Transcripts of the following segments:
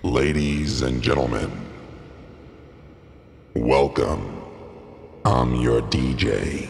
Ladies and gentlemen, welcome. I'm your DJ.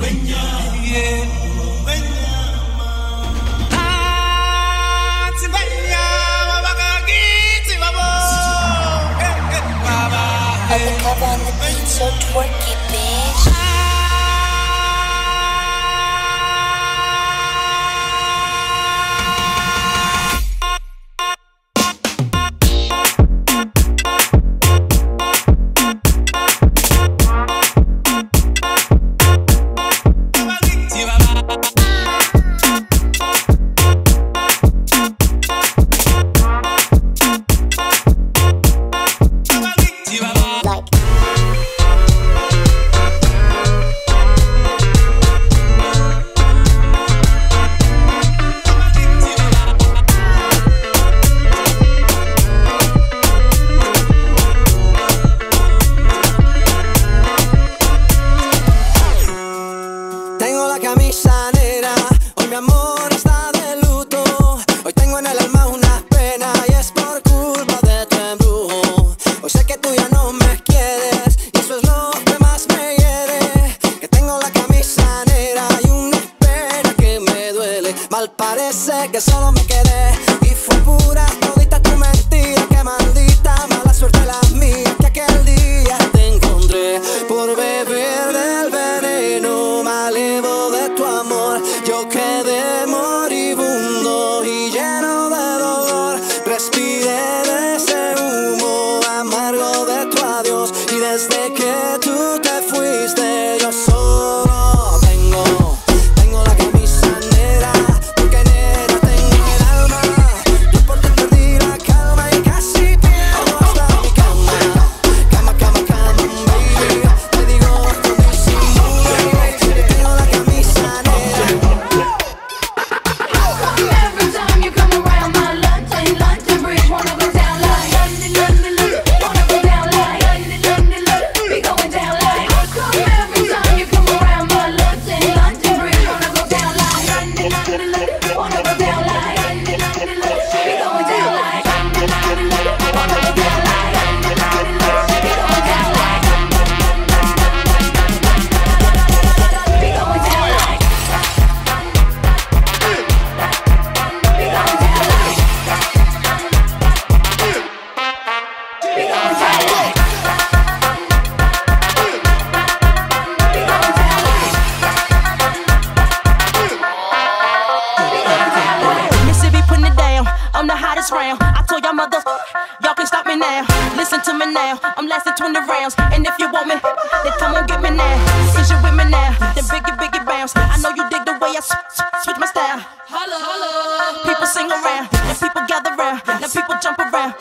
Undercover on the beat, so twerky, bitch. Parece que solo me quedé y fue pura todita tu mentira. Que maldita mala suerte la mía, que aquel día te encontré por beber del veneno malevo de tu amor. Yo quedé moribundo y lleno de dolor. Respiré de ese humo amargo de tu adiós, y desde que tú te fuiste yo solo tengo la camisa negra. I told y'all mothers, y'all can stop me now. Listen to me now, I'm lasting 20 rounds. And if you want me, then come on get me now. Since you with me now, then biggie bounce. I know you dig the way I switch my style. Holla, holla. People sing around, and people gather round, now people jump around.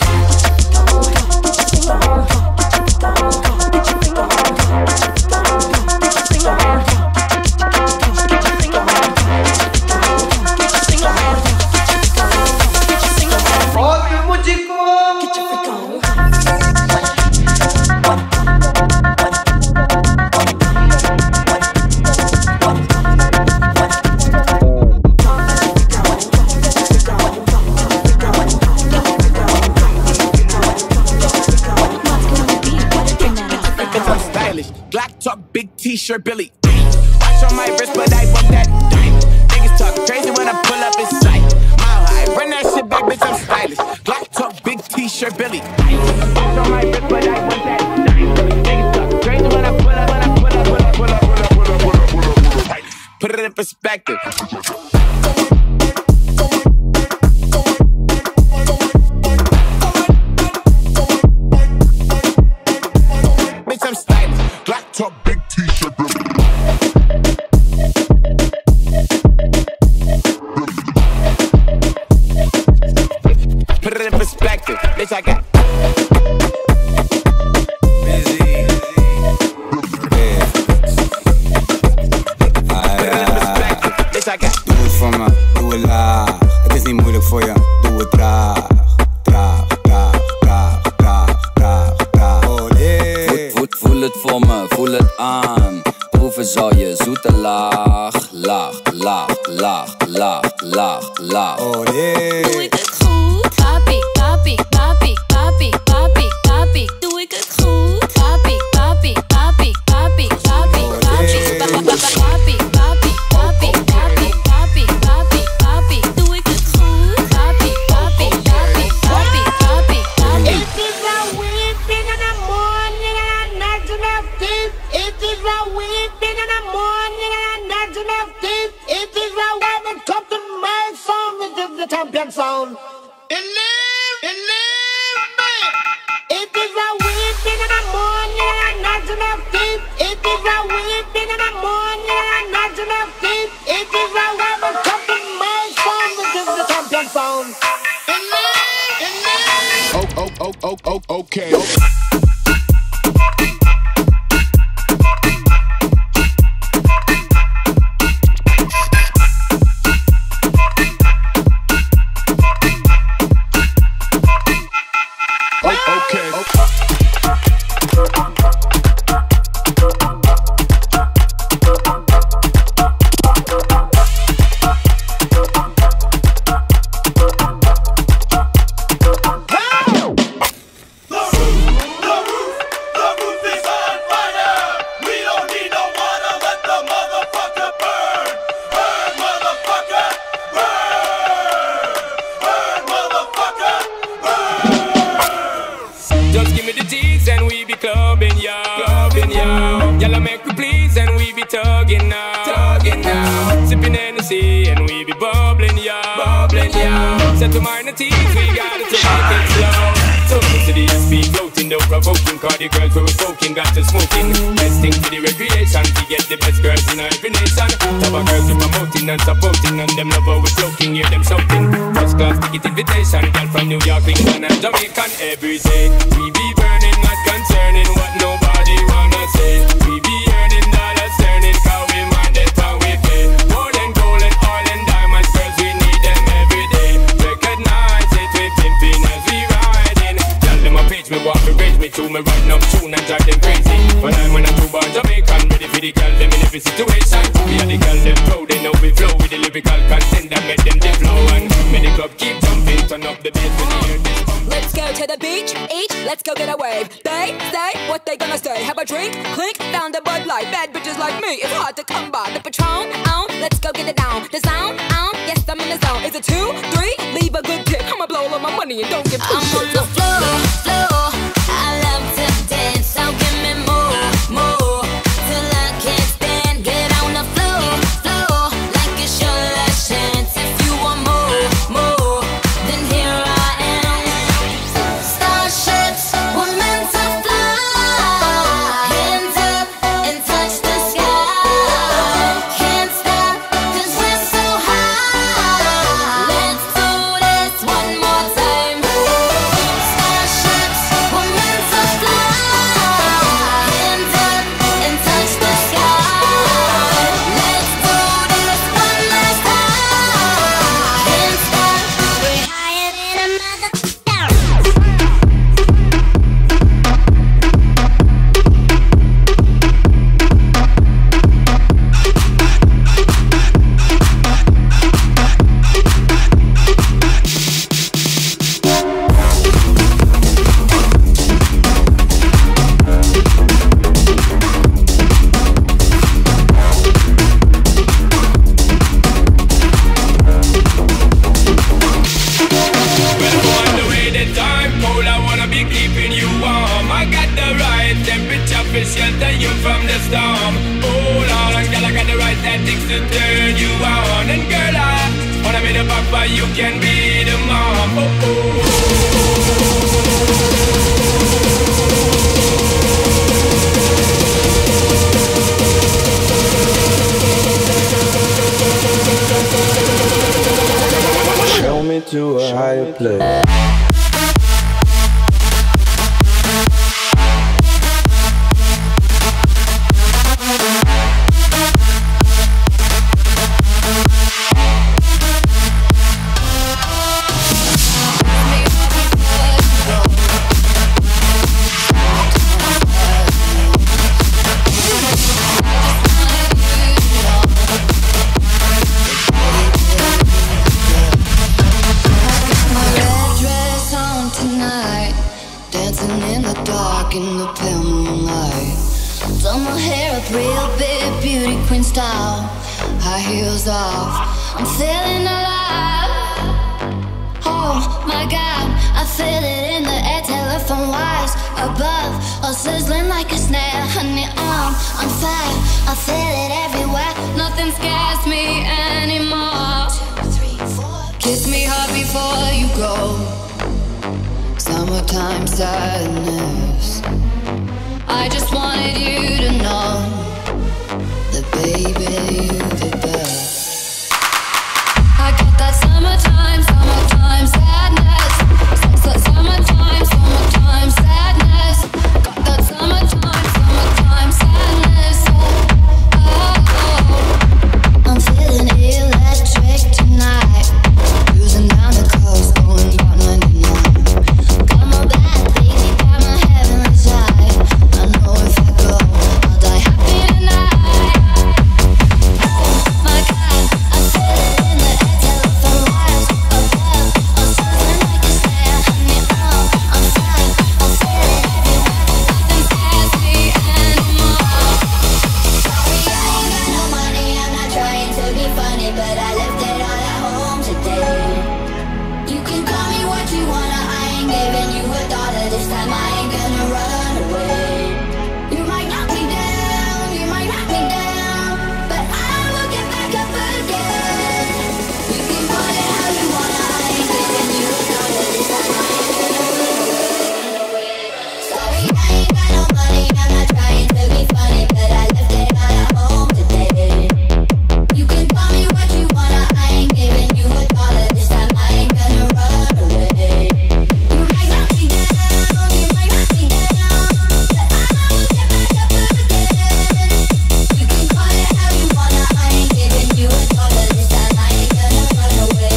Big t-shirt, Billy. Watch on my wrist, but I want that diamond. Niggas talk crazy when I pull up in sight. Mile high, run that shit back, bitch, I'm stylish. Glock talk, big t-shirt, Billy. Watch on my wrist, but I want that diamond. Niggas talk crazy when I pull up. Put it in perspective. Bitch, I'm stylish. Glock talk, big t-shirt, Billy. Put it in perspective, bitch, I got busy. Put it in perspective, bitch, I got. Doe het voor me, doe het laag. Het is niet moeilijk voor je, doe het traag. Voel het voor me, voel het aan. Proeven zal je zoete laag. Oh yeah. Doe ik het goed? Papi, papi, papi, papi, papi, papi. Doe ik het goed? Papi, papi, papi, papi, papi, papi, papi. the champion sound. It is a weird thing in the morning and national deep. It is a weird thing in the morning and national deep. It is a rebel champion my sound, which is the champion sound. Okay. Set to minor teeth, we gotta take it slow. So to the SP floating, no provoking. Cause the girls we were smoking, got to smoking. Best thing for the recreation, to get the best girls in every nation. Top of girls we promoting and supporting, and them love how we floating, hear them shouting. First class ticket invitation, girl from New York, England and Jamaican. Every day we be burning, not concerning what nobody wanna say. We be earning dollars, turning, cause we mind it how we pay. More than gold and oil and diamonds, girls we need them every day. Recognize it, we pimping as we riding. Tell them a page, me walk the range, me too, me riding up tune and drive them crazy. When I'm on a two-bar Jamaican, ready for the girl, them in every situation. We are the girl, them proud, they know we flow with the lyrical content that make them they flow. And make the club keep jumping, turn up the bass when you hear this. Let's go to the beach, eat, let's go get a wave. They say what they gonna say. Have a drink, clink, found a Bud Light. Bad bitches like me, it's hard to come by. The Patron, let's go get it down. The sound, yes I'm in the zone. Is it 2, 3? Leave a good tip. I'ma blow all of my money and don't get pushed. I'm on the floor. I love to dance, so give me more, till I can't stand. Get on the floor, like it's your last chance. If you want more, then here I am. Starships were meant to fly. Hands up and touch the sky. Can't stop 'cause we're so high. Let's do this one more time. Starships were meant to fly. Hands up and touch the sky. Let's do this one last time. Can't stop, we're higher than a mother. On the way the time cold, I wanna be keeping you warm. I got the right temperature for shelter you from the storm. Hold on, girl, I got the right tactics to turn you on. And girl, I wanna be the papa, you can be the mom. Show me to a higher place. In the pale moonlight, done my hair up real big, beauty queen style, high heels off, I'm feeling alive. Oh my God, I feel it in the air, telephone wires above, all sizzling like a snare. Honey, I'm on fire, I feel it everywhere, nothing scares me anymore. 2, 3, 4. Kiss me hard before you go. Summertime sadness. I just wanted you to know that baby, you're the best. I got that summertime sadness. Summertime sadness. Got that summertime sadness. Oh, I'm feeling electric tonight. Cruising down the coast, going about 99. Got my bad baby by my heavenly side. I know if I go, I'll die happy tonight. My God, I feel it in the air, telephone wires above. All something like a snare, honey, I'm fine. I feel it everywhere, nothing scares me anymore. Sorry, I ain't got no money, I'm not trying to be funny, but I left it all at home today. You can call me what you wanna, I ain't giving you a dollar this time, I ain't gonna run away. You might knock me down, but I will get back up again. You can call it how you wanna, I ain't giving you a dollar this time, I ain't gonna run away. Sorry, I ain't got no money, I'm not trying to be funny, but I left it all at home today. You can call me what you wanna, I ain't giving you a dollar this time, I ain't gonna run away. You might knock me down, but I will get back up again. You can call it how you wanna, I ain't giving you a dollar this time, I ain't gonna run away.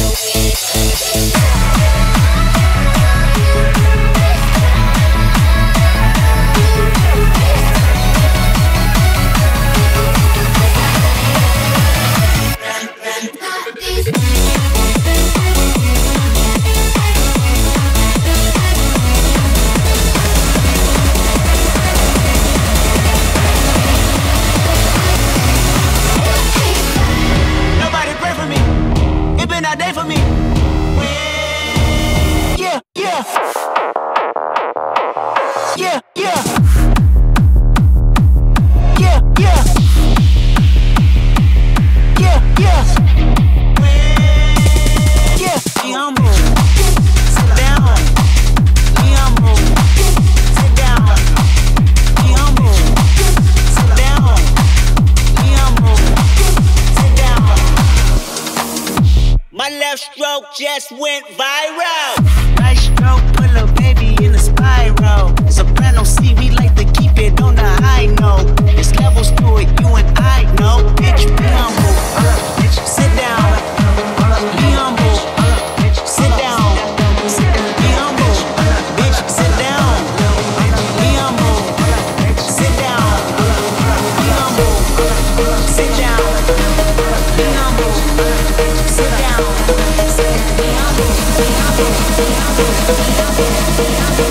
Nobody pray for me. It been a day for me. Yeah, yeah. Yeah, yeah. Yeah, yeah. Yeah, yeah. Yeah. Be humble. Sit down. Be humble. Sit down. Be humble. Sit down. Be humble. Sit down. My left stroke just went viral. Right stroke put a baby in a spiral. Soprano C, we like to keep it on the high note. There's levels to it, you and I know. Bitch, be humble. Bitch, sit down. Be humble. Sit down. Be humble. Bitch, sit down. Be humble. Sit down. Be humble. Sit down. Be humble. Sit down. Be humble. Be humble. Be humble. Be humble.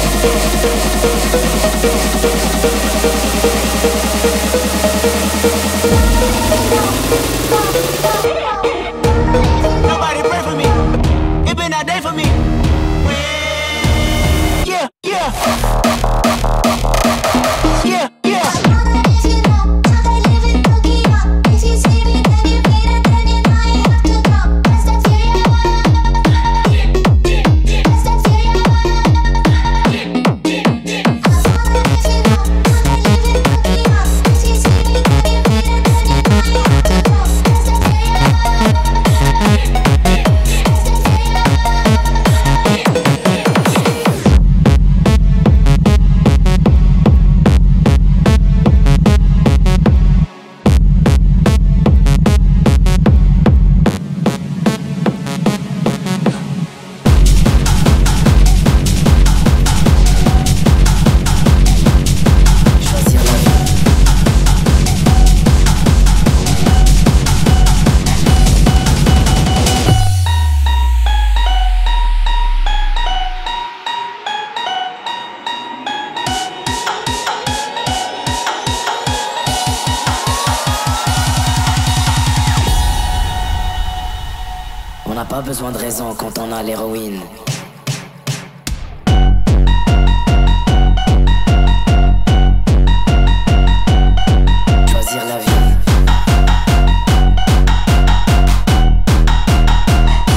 Nobody pray for me. It been a day for me. Yeah, yeah. Yeah, yeah. On n'a pas besoin de raison quand on a l'héroïne. Choisir la vie.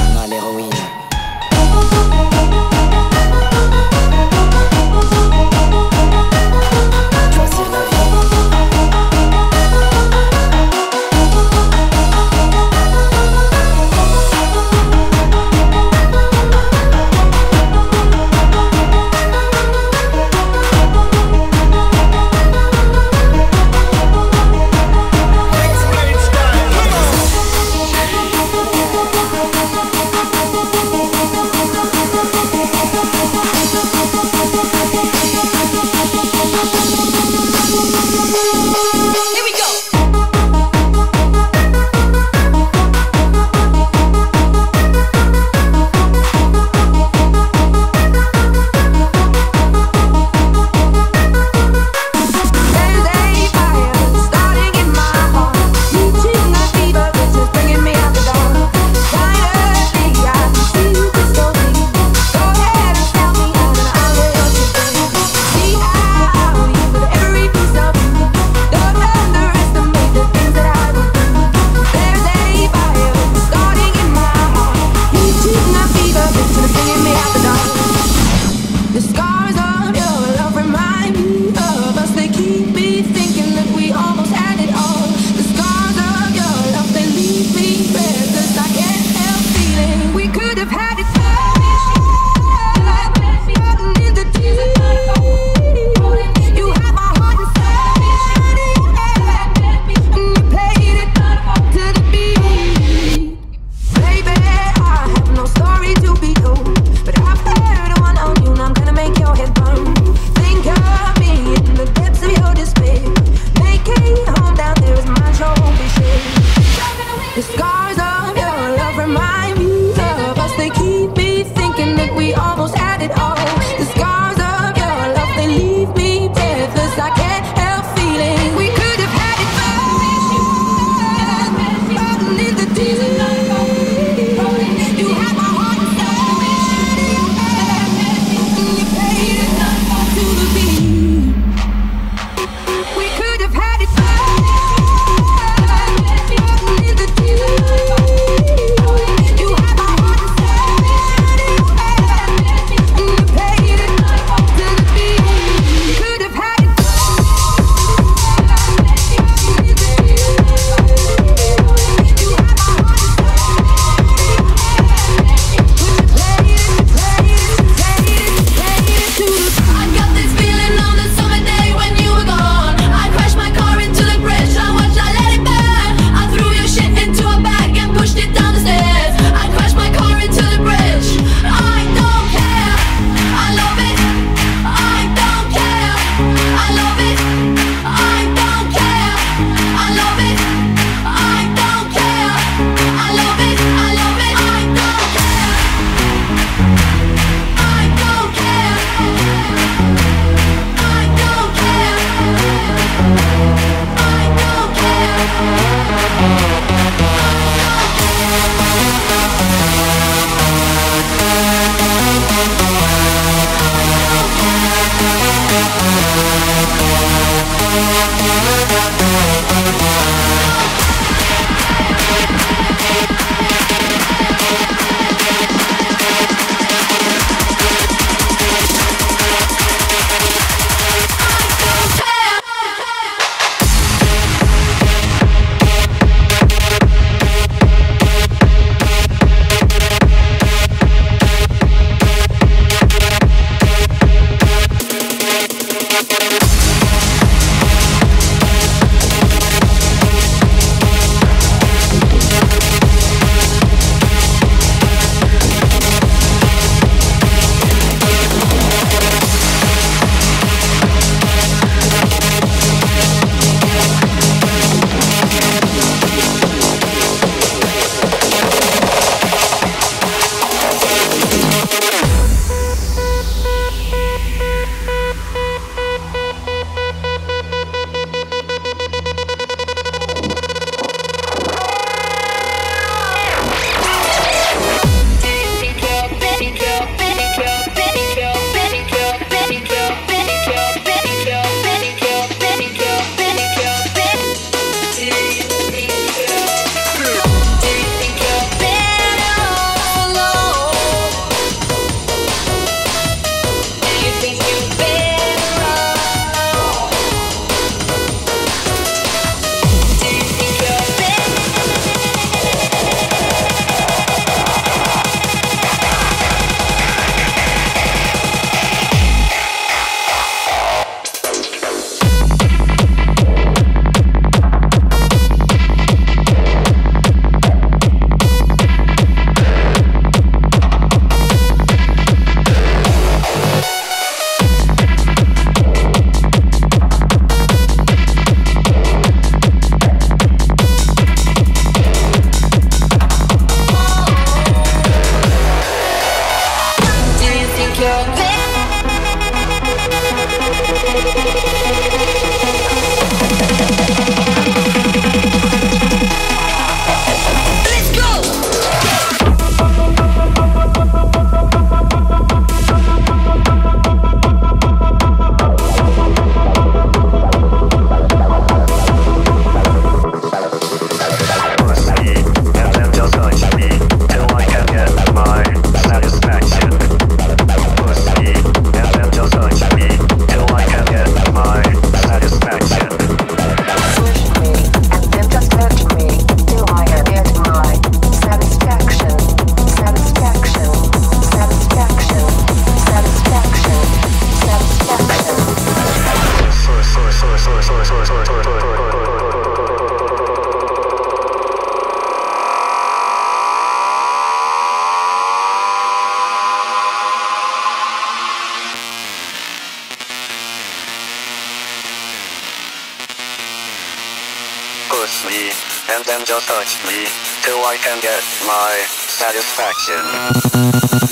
touch me, and then just touch me, till I can get my satisfaction.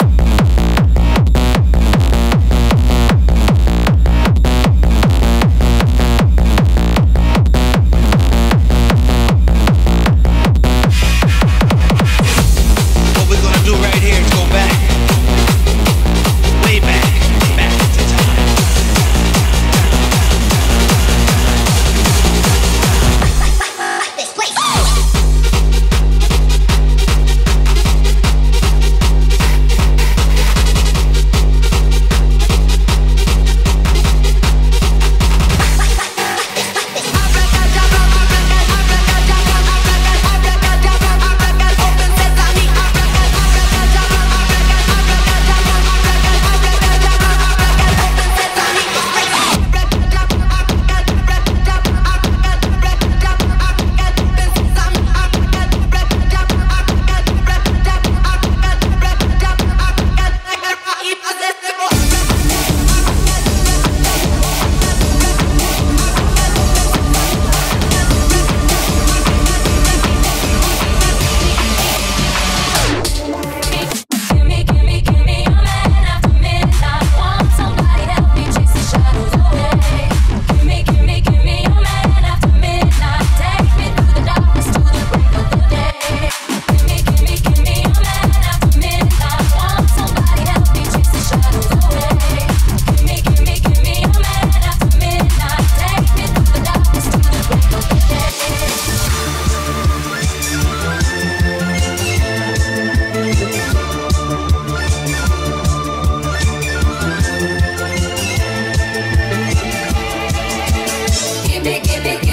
Give me